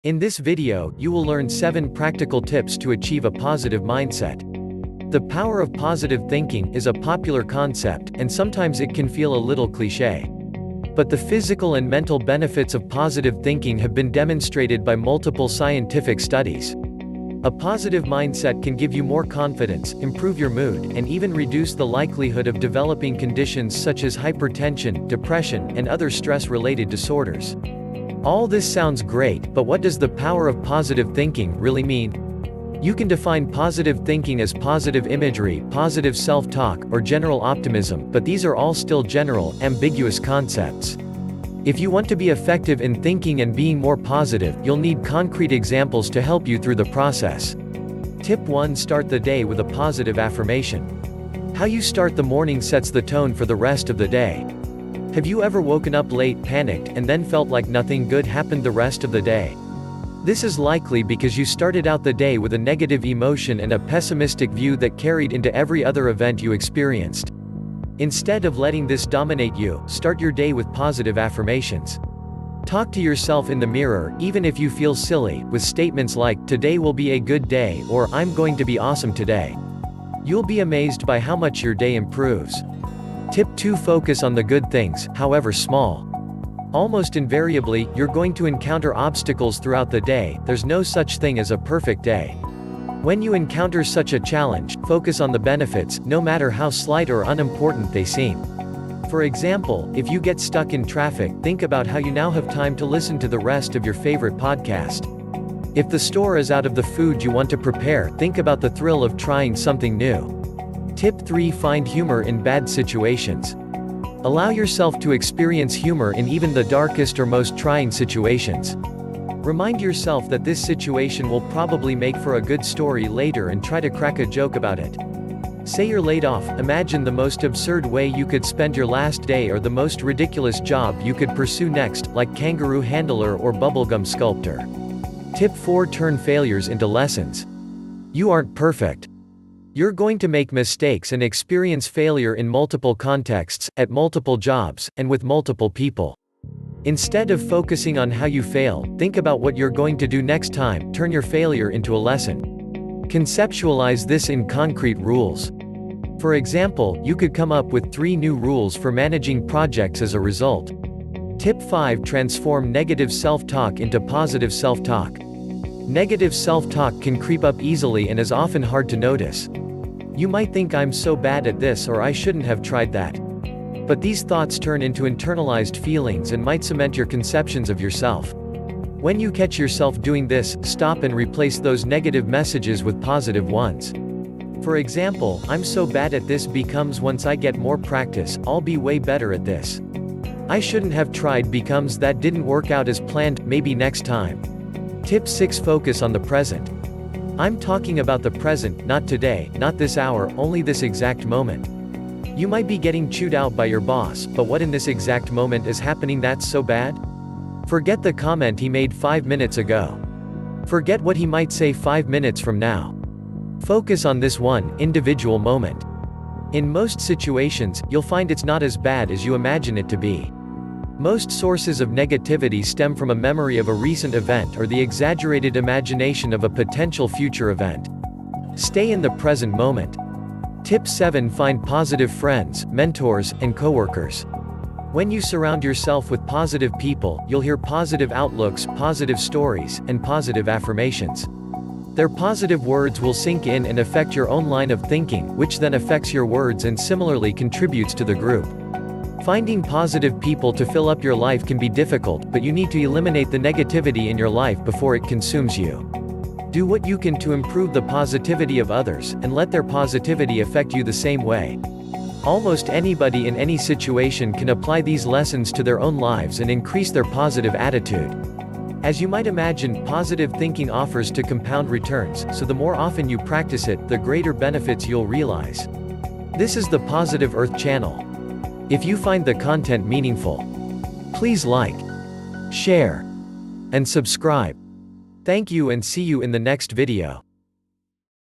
In this video, you will learn 7 practical tips to achieve a positive mindset. The power of positive thinking is a popular concept, and sometimes it can feel a little cliché. But the physical and mental benefits of positive thinking have been demonstrated by multiple scientific studies. A positive mindset can give you more confidence, improve your mood, and even reduce the likelihood of developing conditions such as hypertension, depression, and other stress-related disorders. All this sounds great, but what does the power of positive thinking really mean? You can define positive thinking as positive imagery, positive self-talk, or general optimism, but these are all still general, ambiguous concepts. If you want to be effective in thinking and being more positive, you'll need concrete examples to help you through the process. Tip 1: Start the day with a positive affirmation. How you start the morning sets the tone for the rest of the day. Have you ever woken up late, panicked, and then felt like nothing good happened the rest of the day? This is likely because you started out the day with a negative emotion and a pessimistic view that carried into every other event you experienced. Instead of letting this dominate you, start your day with positive affirmations. Talk to yourself in the mirror, even if you feel silly, with statements like, "Today will be a good day," or "I'm going to be awesome today." You'll be amazed by how much your day improves. Tip 2: Focus on the good things, however small. Almost invariably, you're going to encounter obstacles throughout the day. There's no such thing as a perfect day. When you encounter such a challenge, focus on the benefits, no matter how slight or unimportant they seem. For example, if you get stuck in traffic, think about how you now have time to listen to the rest of your favorite podcast. If the store is out of the food you want to prepare, think about the thrill of trying something new. Tip 3: Find humor in bad situations. Allow yourself to experience humor in even the darkest or most trying situations. Remind yourself that this situation will probably make for a good story later and try to crack a joke about it. Say you're laid off, imagine the most absurd way you could spend your last day or the most ridiculous job you could pursue next, like kangaroo handler or bubblegum sculptor. Tip 4: Turn failures into lessons. You aren't perfect. You're going to make mistakes and experience failure in multiple contexts, at multiple jobs, and with multiple people. Instead of focusing on how you fail, think about what you're going to do next time. Turn your failure into a lesson. Conceptualize this in concrete rules. For example, you could come up with 3 new rules for managing projects as a result. Tip 5: Transform negative self-talk into positive self-talk. Negative self-talk can creep up easily and is often hard to notice. You might think, "I'm so bad at this," or "I shouldn't have tried that." But these thoughts turn into internalized feelings and might cement your conceptions of yourself. When you catch yourself doing this, stop and replace those negative messages with positive ones. For example, "I'm so bad at this" becomes, "Once I get more practice, I'll be way better at this." "I shouldn't have tried" becomes, "That didn't work out as planned, maybe next time." Tip 6: Focus on the present. I'm talking about the present, not today, not this hour, only this exact moment. You might be getting chewed out by your boss, but what in this exact moment is happening that's so bad? Forget the comment he made 5 minutes ago. Forget what he might say 5 minutes from now. Focus on this one, individual moment. In most situations, you'll find it's not as bad as you imagine it to be. Most sources of negativity stem from a memory of a recent event or the exaggerated imagination of a potential future event. Stay in the present moment. Tip 7: Find positive friends, mentors, and coworkers. When you surround yourself with positive people, you'll hear positive outlooks, positive stories, and positive affirmations. Their positive words will sink in and affect your own line of thinking, which then affects your words and similarly contributes to the group. Finding positive people to fill up your life can be difficult, but you need to eliminate the negativity in your life before it consumes you. Do what you can to improve the positivity of others, and let their positivity affect you the same way. Almost anybody in any situation can apply these lessons to their own lives and increase their positive attitude. As you might imagine, positive thinking offers to compound returns, so the more often you practice it, the greater benefits you'll realize. This is the Positive Earth channel. If you find the content meaningful, please like, share, and subscribe. Thank you and see you in the next video.